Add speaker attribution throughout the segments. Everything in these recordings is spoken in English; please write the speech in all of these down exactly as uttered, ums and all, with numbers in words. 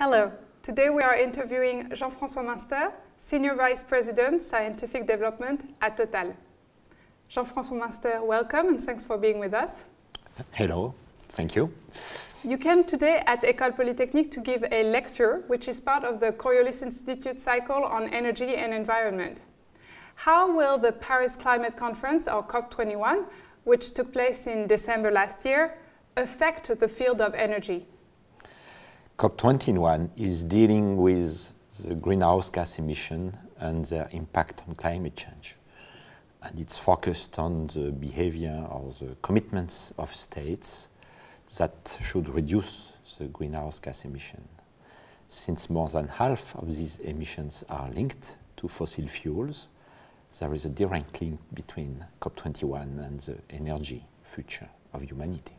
Speaker 1: Hello. Today we are interviewing Jean-François Minster, Senior Vice President, Scientific Development at Total. Jean-François Minster, welcome and thanks for being with us.
Speaker 2: Hello, thank you.
Speaker 1: You came today at École Polytechnique to give a lecture which is part of the Coriolis Institute cycle on energy and environment. How will the Paris Climate Conference, or COP twenty-one, which took place in December last year, affect the field of energy?
Speaker 2: COP twenty-one is dealing with the greenhouse gas emission and their impact on climate change. And it's focused on the behavior or the commitments of states that should reduce the greenhouse gas emission. Since more than half of these emissions are linked to fossil fuels, there is a direct link between COP twenty-one and the energy future of humanity.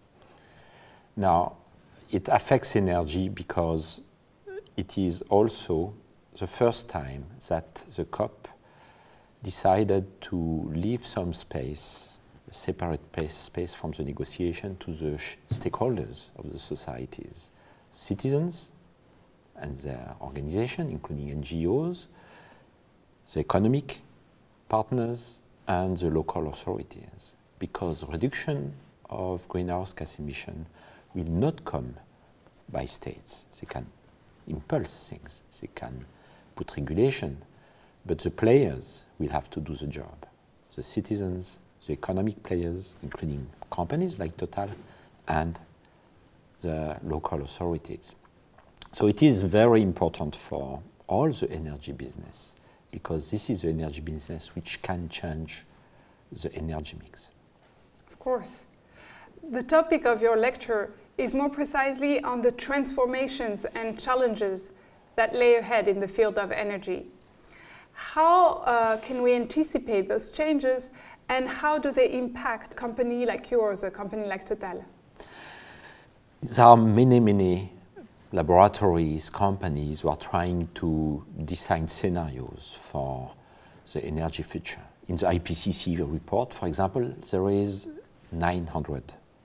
Speaker 2: Now, it affects energy because it is also the first time that the COP decided to leave some space, a separate space from the negotiation to the stakeholders of the societies, citizens and their organization, including N G Os, the economic partners and the local authorities, because reduction of greenhouse gas emission will not come by states. They can impulse things, they can put regulation, but the players will have to do the job. The citizens, the economic players, including companies like Total, and the local authorities. So it is very important for all the energy business, because this is the energy business which can change the energy mix.
Speaker 1: Of course. The topic of your lecture is more precisely on the transformations and challenges that lay ahead in the field of energy. How uh, can we anticipate those changes, and how do they impact a company like yours, a company like Total?
Speaker 2: There are many, many laboratories, companies who are trying to design scenarios for the energy future. In the I P C C report, for example, there is nine hundred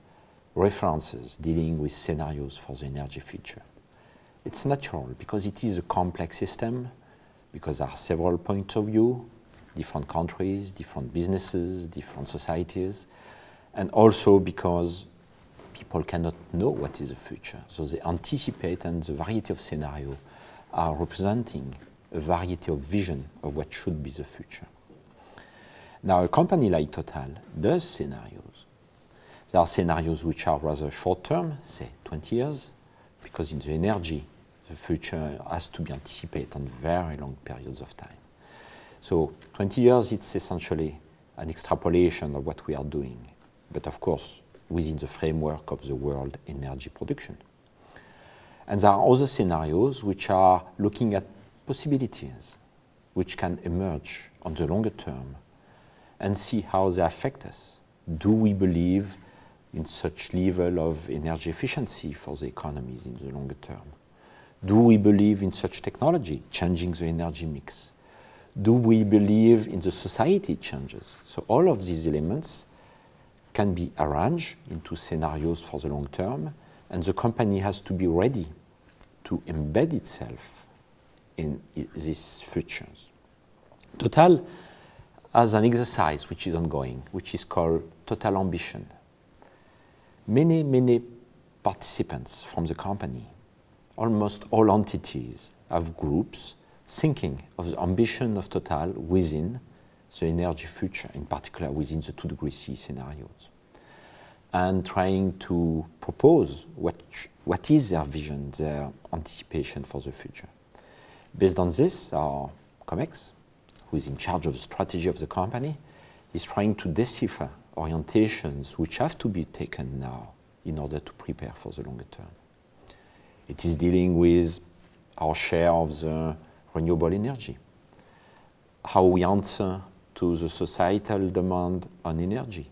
Speaker 2: references dealing with scenarios for the energy future. It's natural because it is a complex system, because there are several points of view, different countries, different businesses, different societies, and also because people cannot know what is the future. So they anticipate, and the variety of scenarios are representing a variety of vision of what should be the future. Now, a company like Total does scenarios. There are scenarios which are rather short-term, say twenty years, because in the energy, the future has to be anticipated on very long periods of time. So twenty years, it's essentially an extrapolation of what we are doing, but of course, within the framework of the world energy production. And there are other scenarios which are looking at possibilities which can emerge on the longer term and see how they affect us. Do we believe in such level of energy efficiency for the economies in the longer term? Do we believe in such technology changing the energy mix? Do we believe in the society changes? So all of these elements can be arranged into scenarios for the long term, and the company has to be ready to embed itself in these futures. Total has an exercise which is ongoing, which is called Total Ambition. Many, many participants from the company, almost all entities, have groups thinking of the ambition of Total within the energy future, in particular within the two degree C scenarios, and trying to propose what, what is their vision, their anticipation for the future. Based on this, our COMEX, who is in charge of the strategy of the company, is trying to decipher orientations which have to be taken now in order to prepare for the longer term. It is dealing with our share of the renewable energy, how we answer to the societal demand on energy,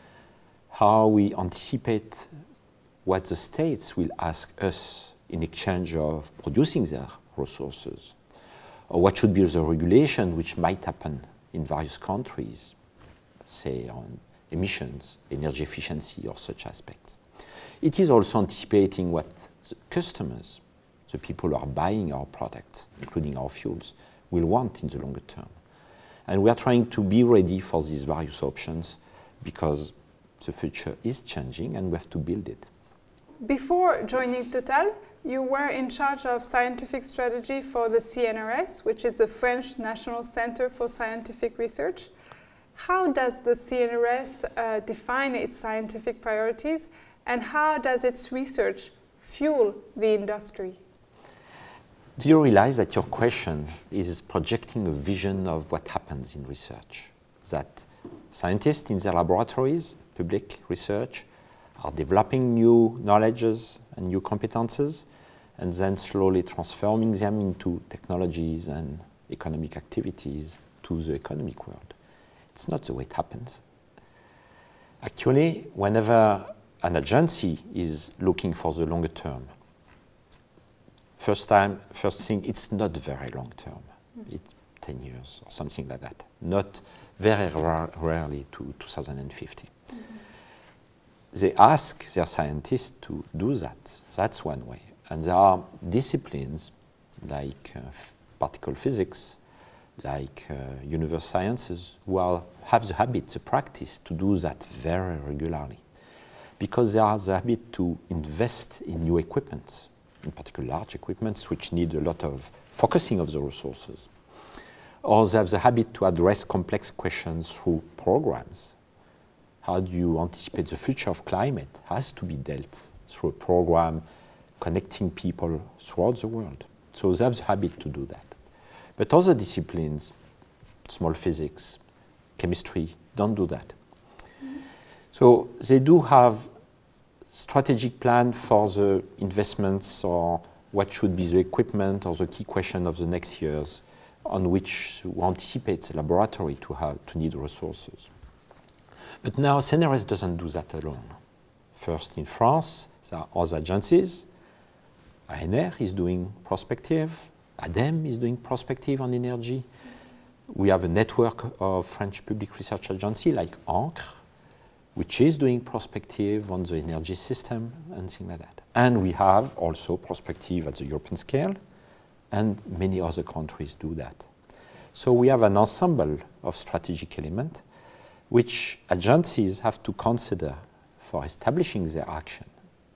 Speaker 2: how we anticipate what the states will ask us in exchange of producing their resources, or what should be the regulation which might happen in various countries, say on emissions, energy efficiency, or such aspects. It is also anticipating what the customers, the people who are buying our products, including our fuels, will want in the longer term. And we are trying to be ready for these various options because the future is changing and we have to build it.
Speaker 1: Before joining Total, you were in charge of scientific strategy for the C N R S, which is the French National Center for Scientific Research. How does the C N R S uh, define its scientific priorities, and how does its research fuel the industry?
Speaker 2: Do you realize that your question is projecting a vision of what happens in research? That scientists in their laboratories, public research, are developing new knowledges and new competences, and then slowly transforming them into technologies and economic activities to the economic world. It's not the way it happens. Actually, whenever an agency is looking for the longer term, first time, first thing, it's not very long term. Mm-hmm. It's ten years or something like that. Not very ra rarely to two thousand fifty. Mm-hmm. They ask their scientists to do that. That's one way. And there are disciplines like uh, particle physics, like uh, universe sciences, who are, have the habit, the practice to do that very regularly. Because they have the habit to invest in new equipment, in particular large equipments which need a lot of focusing of the resources. Or they have the habit to address complex questions through programs. How do you anticipate the future of climate? Has to be dealt through a program connecting people throughout the world. So they have the habit to do that. But other disciplines, small physics, chemistry, don't do that. Mm-hmm. So they do have strategic plan for the investments or what should be the equipment or the key question of the next years on which we anticipate the laboratory to have to need resources. But now C N R S doesn't do that alone. First in France, there are other agencies. A N R is doing prospective. A D E M is doing prospective on energy. We have a network of French public research agencies like Ancre, which is doing prospective on the energy system and things like that. And we have also prospective at the European scale, and many other countries do that. So we have an ensemble of strategic elements which agencies have to consider for establishing their action.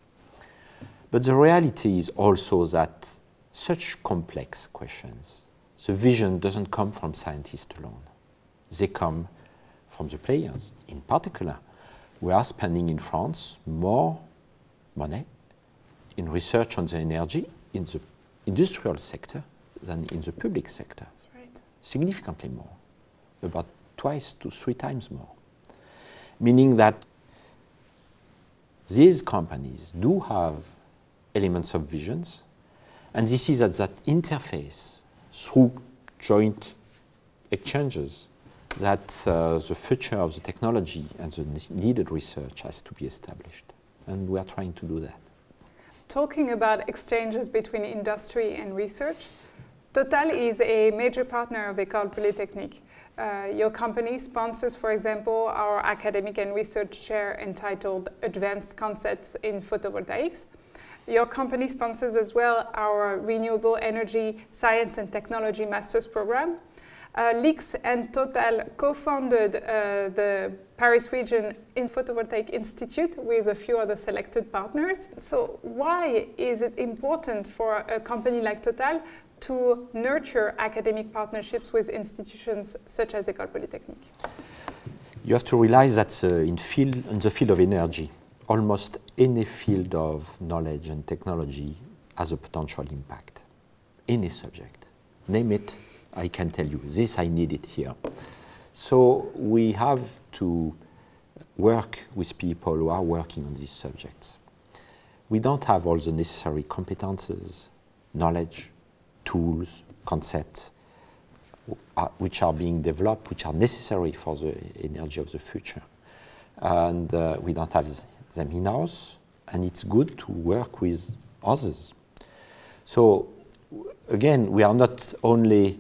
Speaker 2: But the reality is also that such complex questions, the vision doesn't come from scientists alone. They come from the players. In particular, we are spending in France more money in research on the energy in the industrial sector than in the public sector.
Speaker 1: That's right.
Speaker 2: Significantly more, about twice to three times more. Meaning that these companies do have elements of visions, and this is at that interface through joint exchanges that uh, the future of the technology and the needed research has to be established. And we are trying to do that.
Speaker 1: Talking about exchanges between industry and research, Total is a major partner of École Polytechnique. Uh, your company sponsors, for example, our academic and research chair entitled Advanced Concepts in Photovoltaics. Your company sponsors as well our Renewable Energy Science and Technology Master's Program. Uh, L I X and Total co-founded uh, the Paris Region in Photovoltaic Institute with a few other selected partners. So why is it important for a company like Total to nurture academic partnerships with institutions such as École Polytechnique?
Speaker 2: You have to realize that uh, in, field, in the field of energy, almost any field of knowledge and technology has a potential impact. Any subject. Name it, I can tell you, this I need it here. So we have to work with people who are working on these subjects. We don't have all the necessary competences, knowledge, tools, concepts, uh, which are being developed, which are necessary for the energy of the future. And uh, we don't have them in-house, and it's good to work with others. So again, we are not only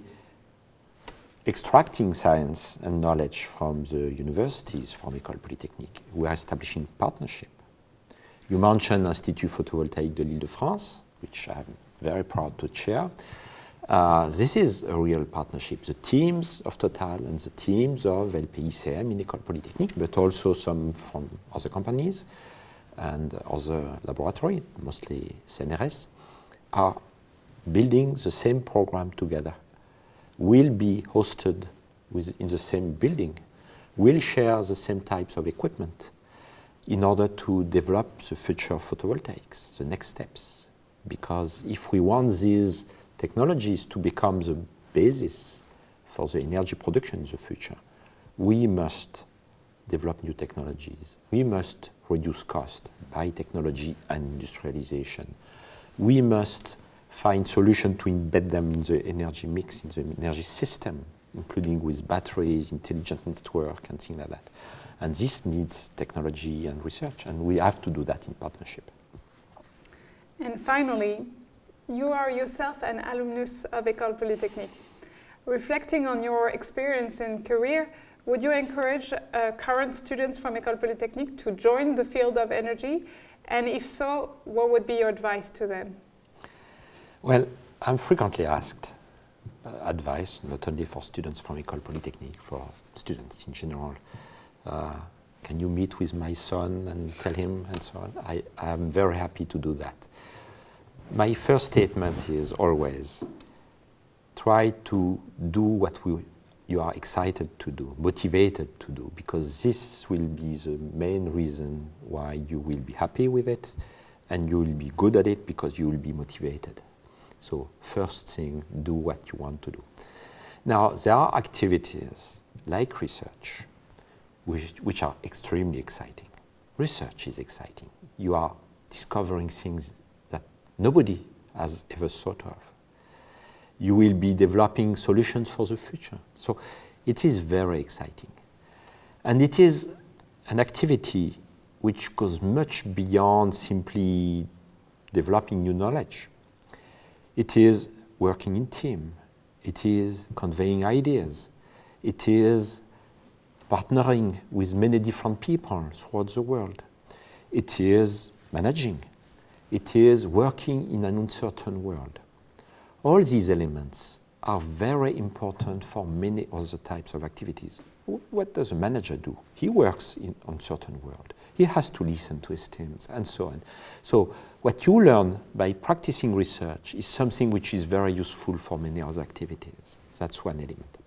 Speaker 2: extracting science and knowledge from the universities, from École Polytechnique. We are establishing partnership. You mentioned Institut Photovoltaique de l'Île-de-France, which I'm very proud to chair. Uh, this is a real partnership. The teams of Total and the teams of L P I C M in École Polytechnique, but also some from other companies and other laboratories, mostly C N R S, are building the same program together, will be hosted with, in the same building, will share the same types of equipment in order to develop the future of photovoltaics, the next steps. Because if we want these technologies to become the basis for the energy production in the future, we must develop new technologies. We must reduce cost by technology and industrialization. We must find solutions to embed them in the energy mix, in the energy system, including with batteries, intelligent network, and things like that. And this needs technology and research, and we have to do that in partnership.
Speaker 1: And finally, you are yourself an alumnus of École Polytechnique. Reflecting on your experience and career, would you encourage uh, current students from École Polytechnique to join the field of energy? And if so, what would be your advice to them?
Speaker 2: Well, I'm frequently asked uh, advice, not only for students from École Polytechnique, for students in general. Uh, can you meet with my son and tell him and so on? I am very happy to do that. My first statement is always try to do what we, you are excited to do, motivated to do, because this will be the main reason why you will be happy with it and you will be good at it because you will be motivated. So first thing, do what you want to do. Now, there are activities like research which, which are extremely exciting. Research is exciting. You are discovering things that nobody has ever thought of. You will be developing solutions for the future. So it is very exciting. And it is an activity which goes much beyond simply developing new knowledge. It is working in team. It is conveying ideas. It is partnering with many different people throughout the world. It is managing. It is working in an uncertain world. All these elements are very important for many other types of activities. What does a manager do? He works in an uncertain world. He has to listen to his teams and so on. So what you learn by practicing research is something which is very useful for many other activities. That's one element.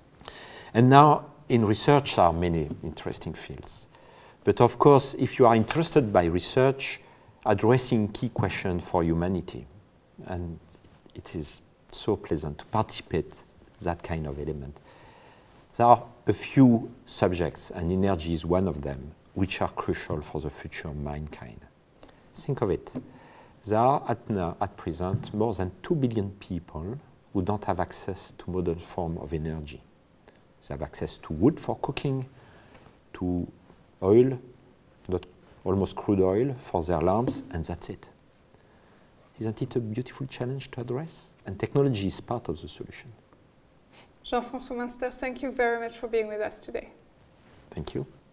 Speaker 2: And now in research there are many interesting fields. But of course, if you are interested by research, addressing key questions for humanity, and it is so pleasant to participate in that kind of element. There are a few subjects, and energy is one of them, which are crucial for the future of mankind. Think of it. There are at, now, at present more than two billion people who don't have access to modern form of energy. They have access to wood for cooking, to oil, not almost crude oil for their lamps, and that's it. Isn't it a beautiful challenge to address? And technology is part of the solution.
Speaker 1: Jean-François Minster, thank you very much for being with us today.
Speaker 2: Thank you.